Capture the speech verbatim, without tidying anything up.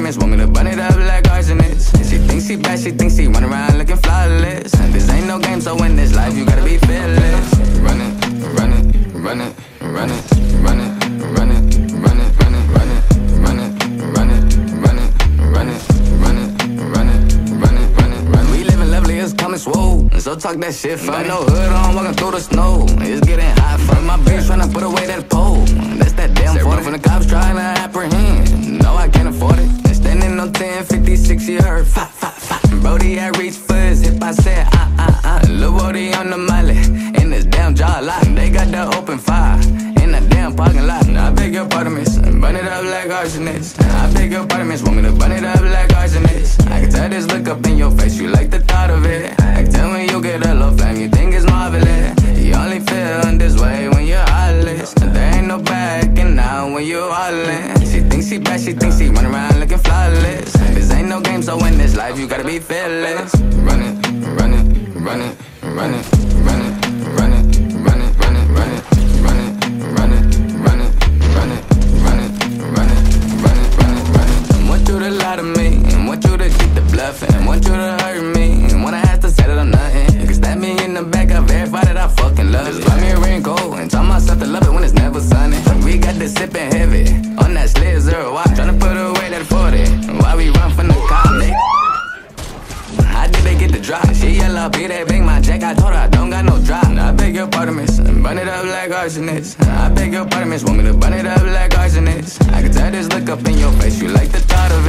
miss, want me to burn it up like arsonist. She thinks she bad, she thinks she run around looking flawless. This ain't no game, so in this life you gotta be fearless. Run it, run it, run it, run it, run it, run it, run it, run it, run it, run it, run it, run it, run it, run it, run it, run it, run it, run it. We living lovely, it's coming swole. So talk that shit for me. No hood on, walking through the snow. It's getting hot for my bitch tryna put away that pole. That's that damn forty from the cops trying to apprehend. No, I can't afford it. Standing on ten fifty-six, you heard fa fa fa. Brody, I reached for his hip, I said ah ah ah. Lil' Brody on the molly in this damn jaw lock. They got the open fire in that damn parking lot. I beg your pardon, miss, burn it up like arsonist. I beg your pardon, miss, want me to burn it up like arsonist. I can tell this look up in your face, you like the thought of it. I can tell when you get a low flame, you think it's marvelous. You only feel this way when you're heartless. There ain't no backing out when you're all in. She thinks she bad, she thinks she run around looking flawless. This ain't no game, so in this life you gotta be fearless. Run it, run it, run it, run it, run it, run it, run it, run it, run it, run it, run it, run it, run it, run it, run it, run it, run it, run it. I want you to lie to me, and want you to keep the bluffing, and want you to hurt me, and when I have to settle on nothing, you can stab me in the back, I verify that I fucking love it. Just buy me a raincoat and tell myself to love it when it's never sunny. We got this sipping heavy on that slid zero watch, tryna put away that forty. Why we run from the cop, nigga? How did they get the drop? She yellow, be they bang my jack. I told her I don't got no drop. I beg your pardon, miss, burn it up like arsonist. I beg your pardon, miss, want me to burn it up like arsonist. I can tell this look up in your face, you like the thought of it.